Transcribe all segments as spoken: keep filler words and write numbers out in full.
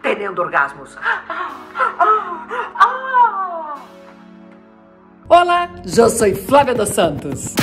teniendo orgasmos. Hola, yo soy Flávia dos Santos.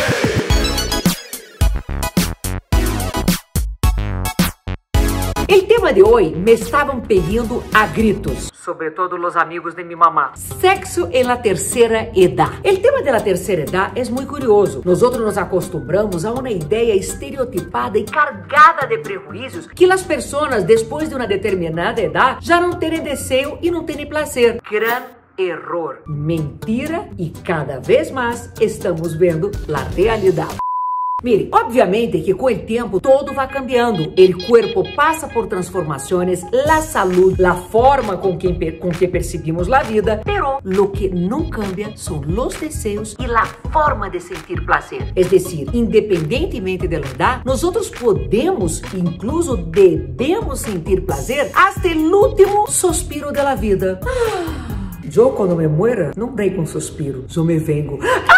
El tema de hoy me estaban pidiendo a gritos. Sobre todo los amigos de mi mamá. Sexo en la tercera edad. El tema de la tercera edad es muy curioso. Nosotros nos acostumbramos a una idea estereotipada y cargada de prejuicios que las personas después de una determinada edad ya no tienen deseo y no tienen placer. Gran error. Mentira, y cada vez más estamos vendo la realidad. Mire, obviamente que con el tiempo todo va cambiando. El cuerpo pasa por transformaciones, la salud, la forma con que, con que percibimos la vida, pero lo que no cambia son los deseos y la forma de sentir placer. Es decir, independientemente de la edad, nosotros podemos, incluso debemos sentir placer hasta el último suspiro de la vida. Yo cuando me muera, no dei con suspiro, yo me vengo.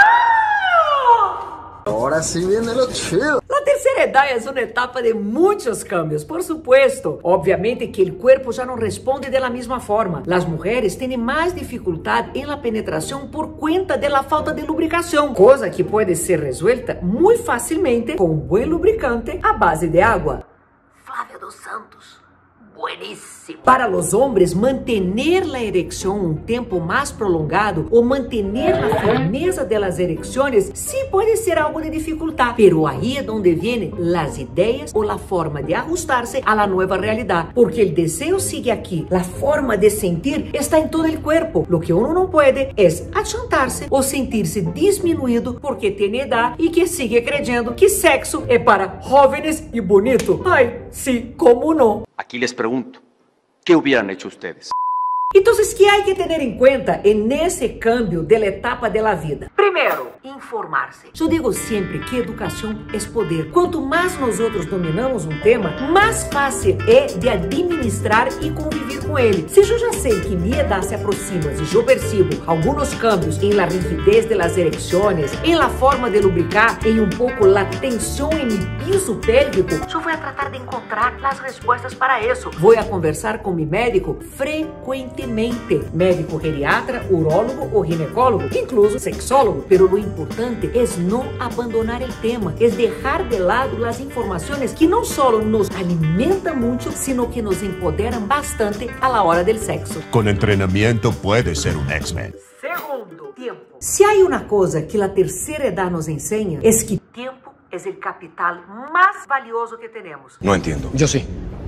Ahora sí viene lo chido. La tercera edad es una etapa de muchos cambios, por supuesto. Obviamente que el cuerpo ya no responde de la misma forma. Las mujeres tienen más dificultad en la penetración por cuenta de la falta de lubricación, cosa que puede ser resuelta muy fácilmente con un buen lubricante a base de agua. Flávia dos Santos. Buenísimo. Para los hombres, mantener la erección un tiempo más prolongado o mantener la firmeza de las erecciones sí puede ser algo de dificultad, pero ahí es donde vienen las ideas o la forma de ajustarse a la nueva realidad, porque el deseo sigue aquí, la forma de sentir está en todo el cuerpo. Lo que uno no puede es achantarse o sentirse disminuido porque tiene edad y que sigue creyendo que sexo es para jóvenes y bonito. Ay, sí, ¿cómo no? Aquí les pregunto, ¿qué hubieran hecho ustedes? Entonces, ¿qué hay que tener en cuenta en ese cambio de la etapa de la vida? Primero, informarse. Yo digo siempre que educación es poder. Cuanto más nosotros dominamos un tema, más fácil es de administrar y convivir con él. Si yo ya sé que mi edad se aproxima y yo percibo algunos cambios en la rigidez de las erecciones, en la forma de lubricar, en un poco la tensión en mi piso pélvico, yo voy a tratar de encontrar las respuestas para eso. Voy a conversar con mi médico frecuentemente. Médico geriatra, urólogo o ginecólogo, incluso sexólogo. Pero lo importante es no abandonar el tema, es dejar de lado las informaciones que no solo nos alimentan mucho, sino que nos empoderan bastante a la hora del sexo. Con entrenamiento puedes ser un X-Men. Segundo, tiempo. Si hay una cosa que la tercera edad nos enseña, es que tiempo es el capital más valioso que tenemos. No entiendo. Yo sí.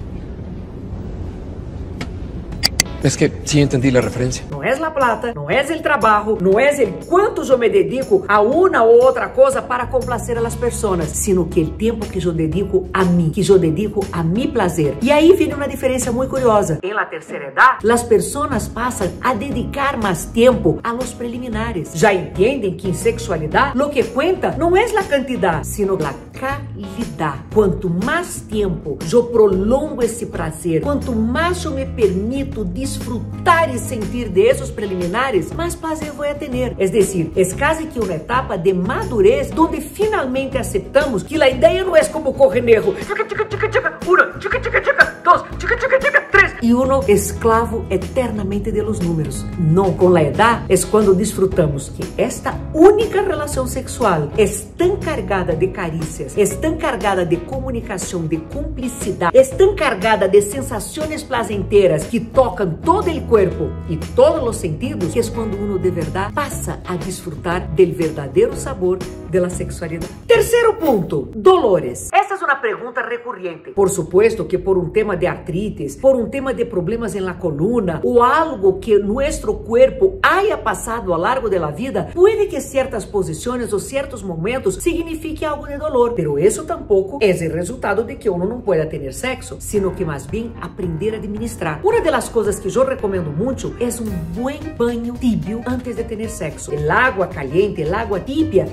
Es que sí entendí la referencia. No es la plata, no es el trabajo, no es el cuánto yo me dedico a una u otra cosa para complacer a las personas, sino que el tiempo que yo dedico a mí, que yo dedico a mi placer. Y ahí viene una diferencia muy curiosa. En la tercera edad, las personas pasan a dedicar más tiempo a los preliminares. Ya entienden que en sexualidad lo que cuenta no es la cantidad, sino la calidad. Cuanto más tiempo yo prolongo ese placer, cuanto más yo me permito disfrutar disfrutar y sentir de esos preliminares, más placer voy a tener. Es decir, es casi que una etapa de madurez donde finalmente aceptamos que la idea no es como cogenejo. Chica, chica, chica, chica, una, chica, chica, chica, dos, chica, chica, chica, tres. Y uno esclavo eternamente de los números. No, con la edad es cuando disfrutamos que esta única relación sexual es tan cargada de caricias, es tan cargada de comunicación, de complicidad, es tan cargada de sensaciones placenteras que tocan todo el cuerpo y todos los sentidos, que es cuando uno de verdad pasa a disfrutar del verdadero sabor de la sexualidad. Tercero punto, dolores. Esta es una pregunta recurrente. Por supuesto que por un tema de artritis, por un tema de problemas en la columna o algo que nuestro cuerpo haya pasado a lo largo de la vida, puede que ciertas posiciones o ciertos momentos signifique algo de dolor, pero eso tampoco es el resultado de que uno no pueda tener sexo, sino que más bien aprender a administrar. Una de las cosas que yo recomiendo mucho es un buen baño tibio antes de tener sexo. El agua caliente, el agua tibia en todo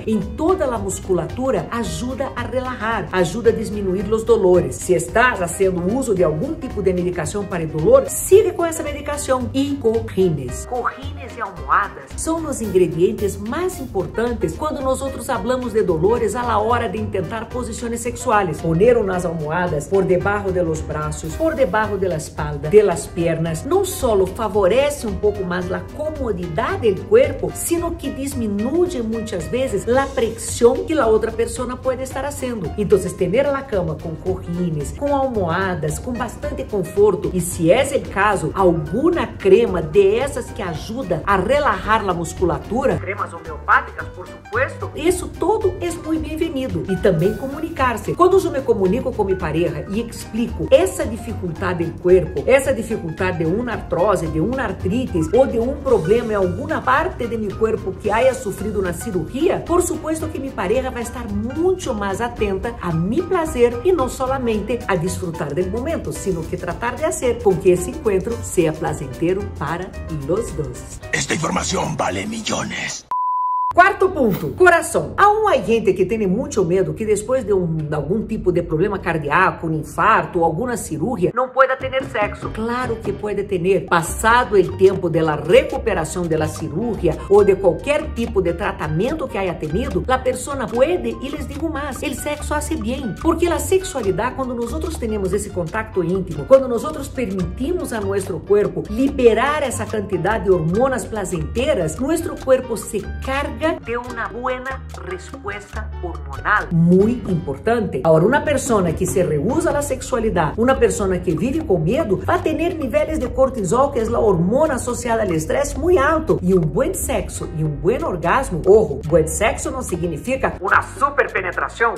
toda a musculatura ajuda a relajar, ajuda a diminuir os dolores. Se estás fazendo uso de algum tipo de medicação para o dolor, siga com essa medicação. E cojines. Cojines e almohadas são os ingredientes mais importantes quando nós outros falamos de dolores a la hora de intentar posições sexuais. Poner umas almohadas por debaixo de los braços, por debaixo de la espalda, de las piernas, não só favorece um pouco mais a comodidade do corpo, sino que diminui muitas vezes a pressão que a outra pessoa pode estar fazendo. Então, ter a cama com cojines, com almohadas, com bastante conforto, e se é o caso, alguma crema de essas que ajuda a relajar a musculatura, Cremas homeopáticas, por supuesto. isso todo é muito bem-vindo. E também comunicar-se. Quando eu me comunico com minha pareja e explico essa dificuldade do corpo, essa dificuldade de uma artrose, de uma artrite ou de um problema em alguma parte de meu corpo que haya sofrido na cirurgia, por supuesto que minha pareja vai estar muito mais atenta a mi prazer e não solamente a desfrutar do momento, sino que tratar de fazer com que esse encontro seja placentero para los dos. Esta información vale millones. Quarto ponto, coração. Há uma gente que tem muito medo que depois de um, algum tipo de problema cardíaco, um infarto ou alguma cirurgia, Não pode ter sexo. claro que pode ter, passado o tempo da recuperação da cirurgia ou de qualquer tipo de tratamento que haya tenido, a pessoa pode, e les digo mais, o sexo hace bem, porque a sexualidade, quando nós outros temos esse contato íntimo, quando nós outros permitimos a nosso corpo liberar essa quantidade de hormonas placenteras, nosso corpo se carga De uma boa resposta hormonal. muito importante. Agora, uma pessoa que se rehúsa à sexualidade, uma pessoa que vive com medo, vai ter níveis de cortisol, que é a hormona associada ao estresse, muito alto. E um bom sexo e um bom orgasmo, ojo, bom sexo não significa Uma super penetração.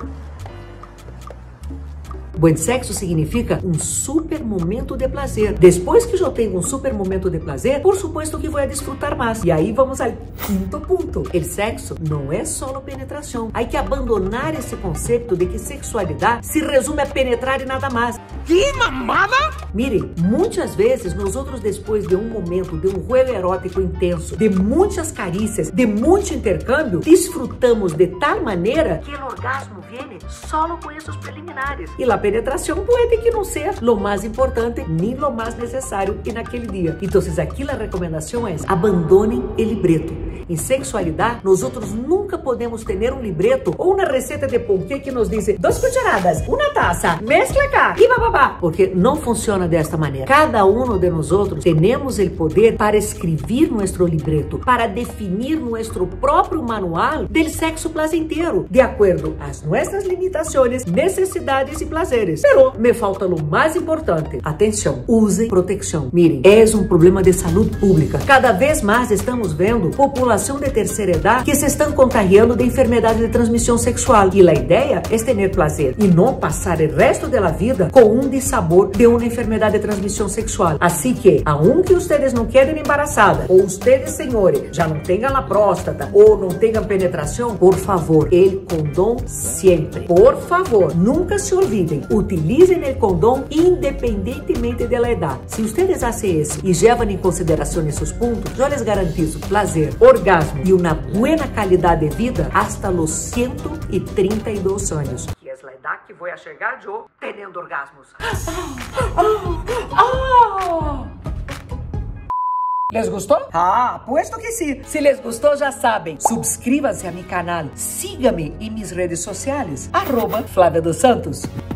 Bom sexo significa um super momento de prazer. Depois que eu tenho um super momento de prazer, por supuesto que vou a desfrutar mais. E aí vamos ao quinto ponto. O sexo não é só penetração. Há que abandonar esse conceito de que sexualidade se resume a penetrar e nada mais. ¿Qué mamada? Mire, muitas vezes nós outros, depois de um momento, de um juego erótico intenso, de muitas carícias, de muito intercâmbio, desfrutamos de tal maneira Que o orgasmo vem só com esses preliminares. e a penetração pode que não seja lo mais importante nem lo mais necessário naquele dia. Então, aqui a recomendação é: abandonem o libreto. Em sexualidade, nós outros nunca podemos ter um libreto ou uma receita de ponquê que nos diz duas cucharadas, uma taça, mescla cá e bababá, porque não funciona desta maneira. Cada um de nós outros temos o poder para escrever nosso libreto, para definir nosso próprio manual do sexo placentero, de acordo às nossas limitações, necessidades e prazeres. Pero me falta o mais importante. Atenção, use proteção. Miren, é um problema de saúde pública. Cada vez mais estamos vendo população de terceira idade que se estão contagiando de enfermidades de transmissão sexual. E a ideia é ter prazer e não passar o resto da vida com um dissabor de uma enfermidade de transmissão sexual. Assim que, aunque vocês não quedem embarazadas, ou vocês, senhores, já não tenham a próstata, ou não tenham penetração, por favor, el condom sempre. Por favor, nunca se olvidem, utilizem o condom independentemente da idade. Se vocês fazem isso e levam em consideração esses pontos, eu les garantizo prazer, orgasmo e uma boa qualidade de vida hasta los ciento trinta y dos anos. Que é a idade que vou chegar eu tendo orgasmos. Les gostou? Ah, puesto que sim. Se les gostou, já sabem. Subscríbanse a meu canal. Siga-me em minhas redes sociais. Arroba Flávia dos Santos.